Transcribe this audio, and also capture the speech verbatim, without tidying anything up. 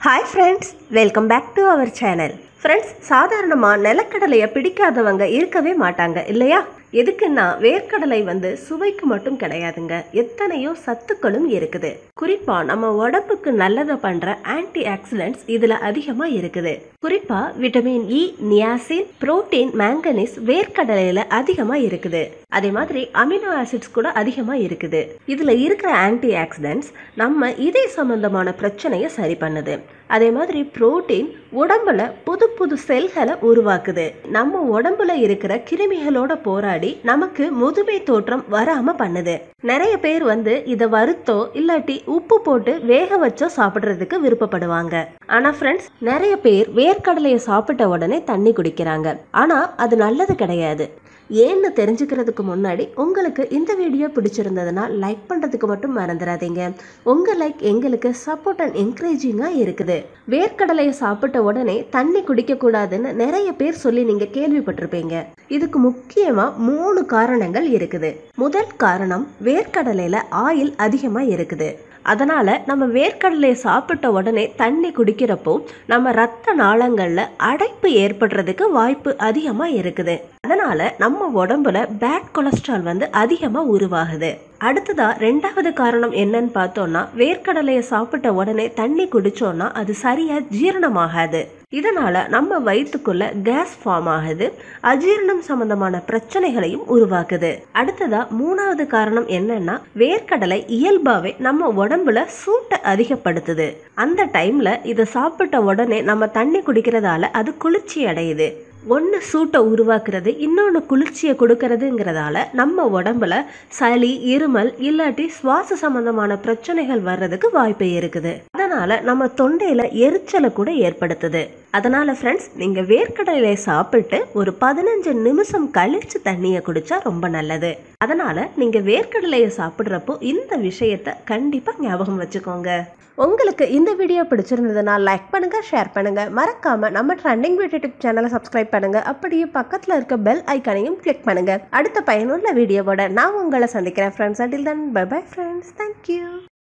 Hi friends, welcome back to our channel. Friends, சாதாரணமா நிலக்கடலைய பிடிக்காதவங்க இருக்கவே மாட்டாங்க இல்லையா? எதுக்குன்னா வேர்க்கடலை வந்து சுவைக்கு மட்டும் கிடையாதுங்க, எத்தனையோ சத்துக்களும் இருக்குது. குறிப்பா நம்ம உடம்புக்கு நல்லதை பண்ற ஆன்டி ஆக்சிடென்ட்ஸ் இதுல அதிகமா இருக்குது. குறிப்பா vitamin E, niacin, protein, manganese வேர்க்கடலையில அதிகமா இருக்குது. அதே மாதிரி அமினோ ஆசிட்ஸ் கூட அதிகமா இருக்குது. இதுல இருக்கிற ஆன்டி ஆக்சிடென்ட்ஸ் நம்ம இதய சம்பந்தமான பிரச்சனையை சரி பண்ணுது. அதே மாதிரி புரோட்டீன் உடம்புல புது புது செல்களை உருவாக்குது. நம்ம உடம்புல இருக்கிற கிருமிகளோட போராடி நமக்கு முதுமை தோற்றம் வராம பண்ணுது. நிறைய பேர் வந்து இதை வறுத்தோ இல்லாட்டி உப்பு போட்டு வேக வச்சோ சாப்பிடுறதுக்கு விருப்பப்படுவாங்க. ஆனா ஃப்ரெண்ட்ஸ், நிறைய பேர் வேர்க்கடலையை சாப்பிட்ட உடனே தண்ணி குடிக்கிறாங்க. ஆனா அது நல்லது கிடையாது. ஏன்னு தெரிஞ்சுக்கிறதுக்கு முன்னாடி உங்களுக்கு இந்த வீடியோ பிடிச்சிருந்ததுன்னா லைக் பண்ணுறதுக்கு மட்டும் மறந்துடாதீங்க. உங்கள் லைக் எங்களுக்கு சப்போர்ட் அண்ட் என்கரேஜிங்காக இருக்குது. வேர்க்கடலையை சாப்பிட்ட உடனே தண்ணி குடிக்கக்கூடாதுன்னு நிறைய பேர் சொல்லி நீங்கள் கேள்விப்பட்டிருப்பீங்க. இதுக்கு முக்கியமாக மூணு காரணங்கள் இருக்குது. முதல் காரணம், வேர்க்கடலையில் ஆயில் அதிகமாக இருக்குது. அதனால நம்ம வேர்க்கடலையை சாப்பிட்ட உடனே தண்ணி குடிக்கிறப்போ நம்ம ரத்த நாளங்கள்ல அடைப்பு ஏற்படுறதுக்கு வாய்ப்பு அதிகமா இருக்குது. அதனால நம்ம உடம்புல பேட் கொலஸ்ட்ரால் வந்து அதிகமா உருவாகுது. அடுத்ததா ரெண்டாவது காரணம் என்னன்னு பார்த்தோம்னா, வேர்க்கடலையை சாப்பிட்ட உடனே தண்ணி குடிச்சோம்னா அது சரியா ஜீரணமாகாது. இதனால நம்ம வயிற்றுக்குள்ள கேஸ் ஃபார்ம் ஆகுது, அஜீரணம் சம்பந்தமான பிரச்சனைகளையும் உருவாக்குது. அடுத்ததா மூணாவது காரணம் என்னன்னா, வேர்க்கடலை இயல்பாவே நம்ம உடம்புல சூட்டை அதிகப்படுத்துது. அந்த டைம்ல இதை சாப்பிட்ட உடனே நம்ம தண்ணி குடிக்கிறதால அது குளிர்ச்சி அடையுது. ஒன்று சூட்டை உருவாக்குறது, இன்னொன்று குளிர்ச்சியை கொடுக்கறதுங்கிறதால நம்ம உடம்புல சளி, இருமல் இல்லாட்டி சுவாச சம்பந்தமான பிரச்சனைகள் வர்றதுக்கு வாய்ப்பு இருக்குது. அதனால நம்ம தொண்டையில எரிச்சலை கூட ஏற்படுத்துது. அதனால ஃப்ரெண்ட்ஸ், நீங்க வேர்க்கடலையை சாப்பிட்டு ஒரு பதினஞ்சு நிமிஷம் கழிச்சு தண்ணியை குடிச்சா ரொம்ப நல்லது. அதனால நீங்க வேர்க்கடலையை சாப்பிட்றப்போ இந்த விஷயத்த கண்டிப்பா ஞாபகம் வச்சுக்கோங்க. உங்களுக்கு இந்த வீடியோ பிடிச்சிருந்ததுன்னா லைக் பண்ணுங்க, ஷேர் பண்ணுங்க, மறக்காம நம்ம ட்ரெண்டிங் பியூட்டி டிப் சேனலை சப்ஸ்கிரைப் பண்ணுங்க. அப்படியே பக்கத்துல இருக்க பெல் ஐக்கானையும் கிளிக் பண்ணுங்க. அடுத்த பயனுள்ள வீடியோவோட நான் உங்களை சந்திக்கிறேன் friends. until then, bye bye friends. Thank you.